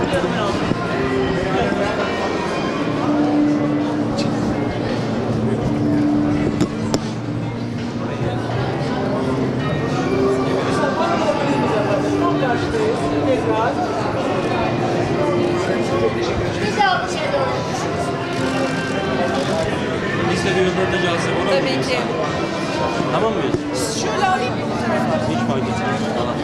Biz de bir röportaj alsak olur mu? Tabii ki. Tamam mıyız? Şöyle alayım mı? Hiç fark etmez.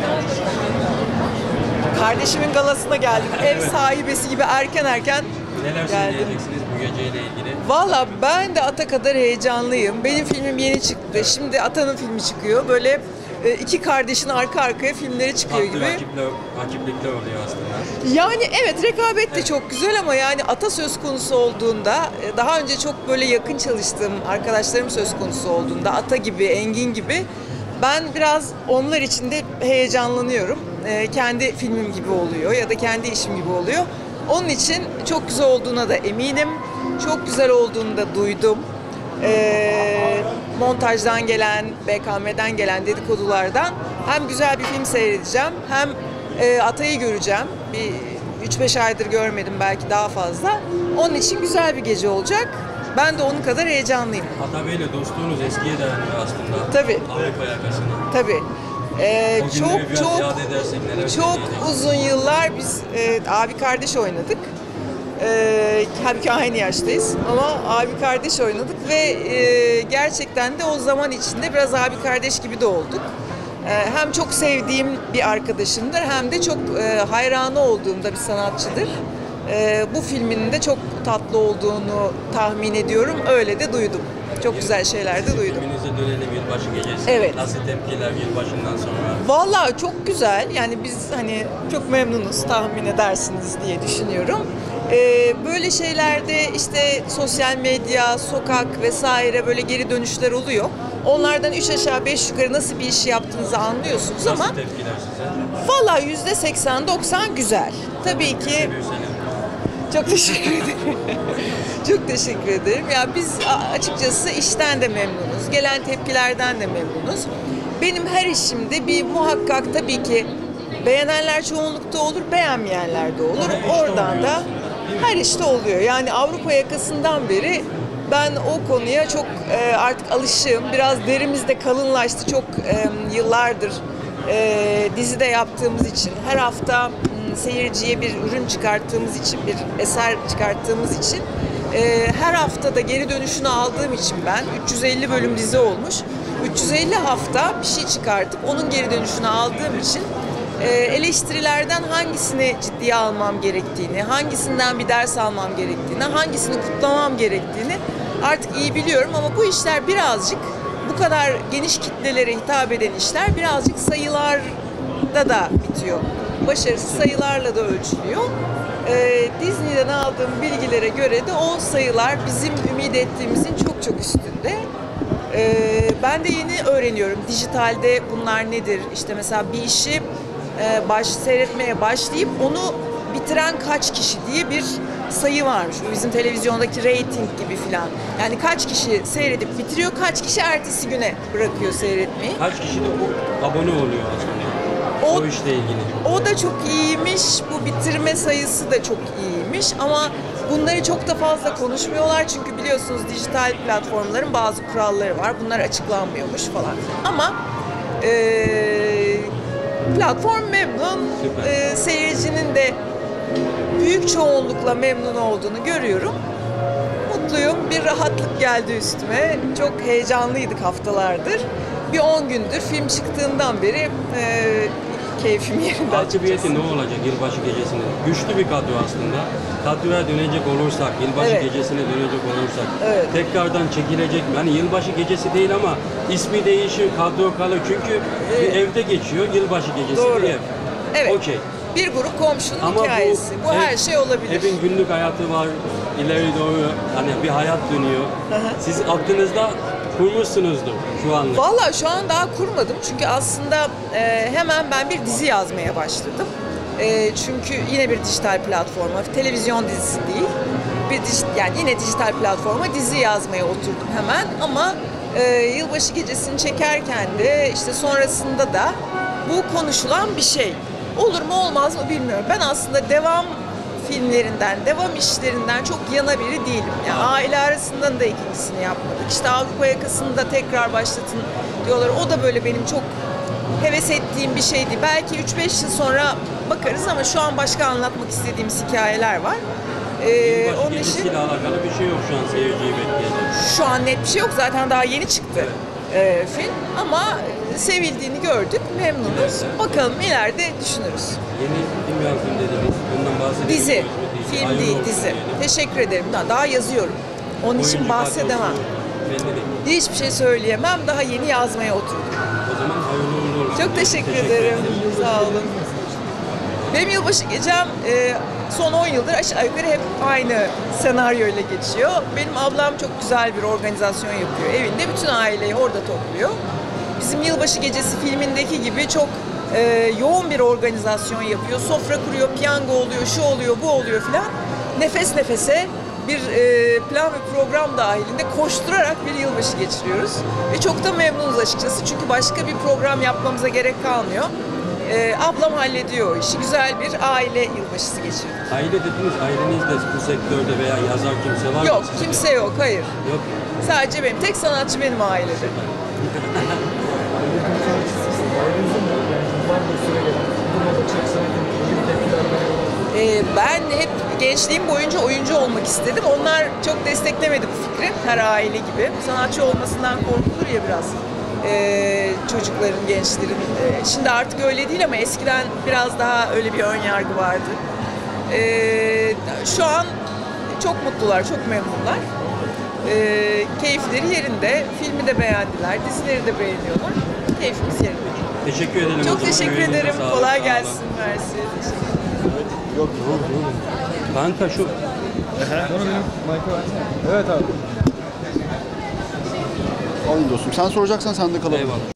Kardeşimin galasına geldim. Ev sahibesi gibi erken Neler geldim. söyleyeceksiniz bu geceyle ilgili? Valla ben de Ata kadar heyecanlıyım. Benim filmim yeni çıktı. Şimdi Ata'nın filmi çıkıyor. Böyle iki kardeşin arka arkaya filmleri çıkıyor Farklı gibi. rakiplikler oluyor aslında. Yani evet, rekabet de çok güzel ama yani Ata söz konusu olduğunda, daha önce çok böyle yakın çalıştığım arkadaşlarım söz konusu olduğunda, Ata gibi, Engin gibi, ben biraz onlar için de heyecanlanıyorum. Kendi filmim gibi oluyor ya da kendi işim gibi oluyor. Onun için çok güzel olduğuna da eminim. Çok güzel olduğunu da duydum. Montajdan gelen, BKM'den gelen dedikodulardan hem güzel bir film seyredeceğim, hem Atay'ı göreceğim. Bir 3-5 aydır görmedim, belki daha fazla. Onun için güzel bir gece olacak. Ben de onun kadar heyecanlıyım. Ata Bey'le dostluğunuz eskiye dayanıyor aslında. Tabii. Avrupa yakasına. Tabii. O günleri biraz yad edersek neler çok söyleyeceğiz? uzun yıllar biz abi kardeş oynadık. Halbuki aynı yaştayız ama abi kardeş oynadık ve gerçekten de o zaman içinde biraz abi kardeş gibi de olduk. Hem çok sevdiğim bir arkadaşımdır, hem de çok hayranı olduğum da bir sanatçıdır. Bu filminin de çok tatlı olduğunu tahmin ediyorum. Öyle de duydum. Çok güzel şeyler de duydum. Filminize dönelim yılbaşı gecesi. Evet. Nasıl tepkiler yılbaşından sonra? Vallahi çok güzel. Yani biz hani çok memnunuz, tahmin edersiniz diye düşünüyorum. Böyle şeylerde işte sosyal medya, sokak vesaire böyle geri dönüşler oluyor. Onlardan 3 aşağı 5 yukarı nasıl bir iş yaptığınızı anlıyorsunuz ama Nasıl tepkiler size? vallahi %80-90 güzel. Tabii ki. Seviyorsanız. Çok teşekkür ederim. Çok teşekkür ederim. Ya biz açıkçası işten de memnunuz, gelen tepkilerden de memnunuz. Benim her işimde bir muhakkak tabii ki beğenenler çoğunlukta olur, beğenmeyenler de olur. Her işte Oradan oluyor da aslında, değil mi? her işte oluyor. Yani Avrupa yakasından beri ben o konuya çok artık alışığım. Biraz derimiz de kalınlaştı çok yıllardır dizide yaptığımız için. Her hafta seyirciye bir ürün çıkarttığımız için, bir eser çıkarttığımız için, her hafta da geri dönüşünü aldığım için ben 350 bölüm dizi olmuş. 350 hafta bir şey çıkartıp onun geri dönüşünü aldığım için eleştirilerden hangisini ciddiye almam gerektiğini, hangisinden bir ders almam gerektiğini, hangisini kutlamam gerektiğini artık iyi biliyorum ama bu işler birazcık, bu kadar geniş kitlelere hitap eden işler birazcık sayılarda da bitiyor. Başarısı sayılarla da ölçülüyor. Disney'den aldığım bilgilere göre de o sayılar bizim ümit ettiğimizin çok çok üstünde. Ben de yeni öğreniyorum. Dijitalde bunlar nedir? İşte mesela bir işi seyretmeye başlayıp onu bitiren kaç kişi diye bir sayı varmış. Bu bizim televizyondaki rating gibi filan. Yani kaç kişi seyredip bitiriyor, kaç kişi ertesi güne bırakıyor seyretmeyi. Kaç kişi de bu abone oluyor aslında? O işle ilgili. O da çok iyiymiş, bu bitirme sayısı da çok iyiymiş ama bunları çok da fazla konuşmuyorlar çünkü biliyorsunuz dijital platformların bazı kuralları var, bunlar açıklanmıyormuş falan. Ama platform memnun, seyircinin de büyük çoğunlukla memnun olduğunu görüyorum. Mutluyum, bir rahatlık geldi üstüme, çok heyecanlıydık haftalardır. Bir 10 gündür film çıktığından beri keyfim yerinde. Akıbiyeti ne olacak yılbaşı gecesinde? Güçlü bir kadro aslında. Kadroya dönecek olursak, yılbaşı Evet. gecesine dönecek olursak, Evet. tekrardan çekilecek mi? Hani yılbaşı gecesi değil ama ismi değişir, kadro kalır. Çünkü bir evde geçiyor, yılbaşı gecesi Doğru. bir ev. Evet. Okey. Bir grup komşunun Ama hikayesi. Bu her şey olabilir. Evin günlük hayatı var, ileri doğru hani bir hayat dönüyor. Siz aklınızda kurmuşsunuzdur şu anlık. Vallahi şu an daha kurmadım çünkü aslında hemen ben bir dizi yazmaya başladım. Çünkü yine bir dijital platforma, televizyon dizisi değil, yani yine dijital platforma dizi yazmaya oturdum hemen ama yılbaşı gecesini çekerken de işte sonrasında da bu konuşulan bir şey. Olur mu olmaz mı bilmiyorum. Ben aslında devam filmlerinden, devam işlerinden çok yana biri değilim. Yani aile arasından da ikincisini yapmadık. İşte Avrupa Yakası'nı da tekrar başlatın diyorlar. O da böyle benim çok heves ettiğim bir şeydi. Belki 3-5 yıl sonra bakarız ama şu an başka anlatmak istediğimiz hikayeler var. Yılbaşı Onun için gecesiyle alakalı bir şey yok şu an seyirciyi bekleyen. şu an net bir şey yok. Zaten daha yeni çıktı film. Ama sevildiğini gördük. Memnunuz. Bakalım ileride düşünürüz. Yeni film yansın dediniz. Bundan bahsedelim. Dizi. Film Hayırlı değil, olsun dizi. diyelim. Teşekkür ederim. Daha yazıyorum. Onun için Oyuncu bahsedemem. kadrosu belli değil. Hiçbir şey söyleyemem. Daha yeni yazmaya oturdum. O zaman hayırlı uğurlu olsun. Çok teşekkür ederim. Sağ olun. Benim yılbaşı gecem son 10 yıldır aşağı yukarı hep aynı senaryoyla geçiyor. Benim ablam çok güzel bir organizasyon yapıyor. Evinde bütün aileyi orada topluyor. Bizim yılbaşı gecesi filmindeki gibi çok yoğun bir organizasyon yapıyor. Sofra kuruyor, piyango oluyor, şu oluyor, bu oluyor filan. Nefes nefese bir plan ve program dahilinde koşturarak bir yılbaşı geçiriyoruz. Ve çok da memnunuz açıkçası. Çünkü başka bir program yapmamıza gerek kalmıyor. Ablam hallediyor o işi. Güzel bir aile yılbaşısı geçirdik. Aile dediniz, ailenizde bu sektörde veya yazar kimse var mı? Yok, sizce? kimse yok, hayır. Yok. Sadece benim. Tek sanatçı benim ailede. Ben hep gençliğim boyunca oyuncu olmak istedim. Onlar çok desteklemedi bu fikri. Her aile gibi. Sanatçı olmasından korkulur ya biraz. Çocukların, gençlerin. Şimdi artık öyle değil ama eskiden biraz daha öyle bir ön yargı vardı. Şu an çok mutlular, çok memnunlar. Keyifleri yerinde. Filmi de beğendiler, dizileri de beğeniyorlar. Keyfimiz yerinde. Teşekkür ederim. o Çok zaman. teşekkür Yüreğinize ederim. sağlık, Kolay sağ olun. gelsin. Mersi. Yok. Kanka şu Evet abi. Alayım dostum. Sen soracaksan sen de kalalım. eyvallah.